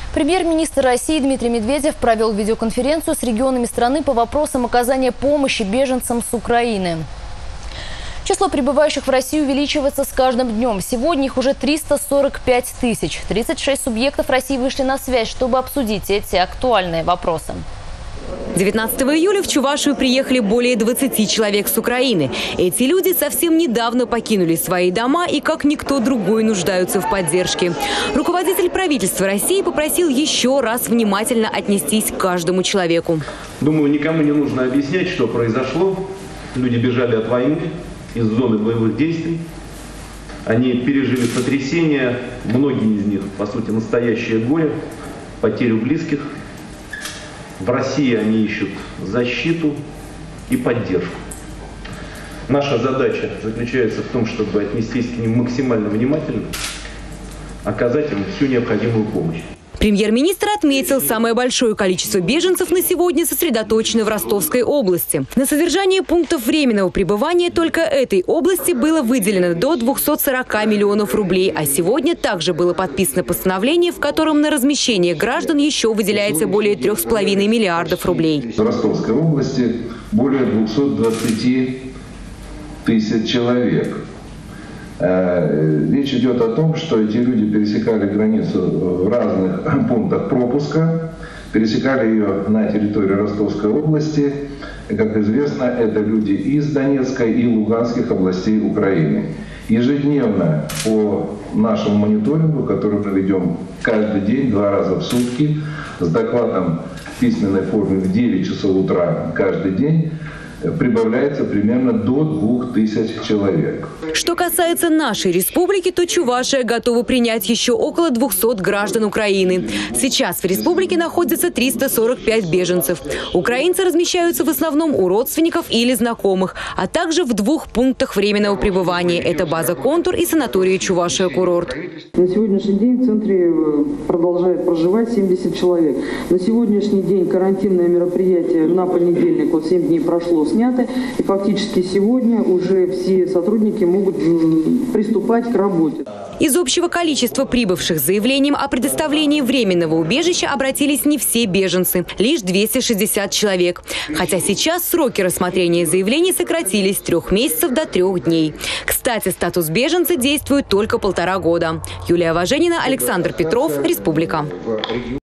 Премьер-министр России Дмитрий Медведев провел видеоконференцию с регионами страны по вопросам оказания помощи беженцам с Украины. Число прибывающих в Россию увеличивается с каждым днем. Сегодня их уже 345 тысяч. 36 субъектов России вышли на связь, чтобы обсудить эти актуальные вопросы. 19 июля в Чувашию приехали более 20 человек с Украины. Эти люди совсем недавно покинули свои дома и, как никто другой, нуждаются в поддержке. Руководитель правительства России попросил еще раз внимательно отнестись к каждому человеку. Думаю, никому не нужно объяснять, что произошло. Люди бежали от войны, из зоны боевых действий. Они пережили потрясения, многие из них, по сути, настоящее горе, потерю близких. В России они ищут защиту и поддержку. Наша задача заключается в том, чтобы отнестись к ним максимально внимательно, оказать им всю необходимую помощь. Премьер-министр отметил, самое большое количество беженцев на сегодня сосредоточено в Ростовской области. На содержание пунктов временного пребывания только этой области было выделено до 240 миллионов рублей. А сегодня также было подписано постановление, в котором на размещение граждан еще выделяется более 3,5 миллиардов рублей. В Ростовской области более 220 тысяч человек. Речь идет о том, что эти люди пересекали границу в разных пунктах пропуска, пересекали ее на территории Ростовской области. И, как известно, это люди из Донецкой и Луганских областей Украины. Ежедневно по нашему мониторингу, который мы ведем каждый день, 2 раза в сутки, с докладом в письменной форме в 9 часов утра каждый день, прибавляется примерно до 2000 человек. Что касается нашей республики, то Чувашия готова принять еще около 200 граждан Украины. Сейчас в республике находится 345 беженцев. Украинцы размещаются в основном у родственников или знакомых, а также в 2 пунктах временного пребывания. Это база «Контур» и санаторий «Чувашия-курорт». На сегодняшний день в центре продолжает проживать 70 человек. На сегодняшний день карантинное мероприятие на понедельник, 7 дней прошло, сняты. И фактически сегодня уже все сотрудники могут приступать к работе. Из общего количества прибывших с заявлением о предоставлении временного убежища обратились не все беженцы, лишь 260 человек. Хотя сейчас сроки рассмотрения заявлений сократились с 3 месяцев до 3 дней. Кстати, статус беженца действует только 1,5 года. Юлия Важенина, Александр Петров, Республика.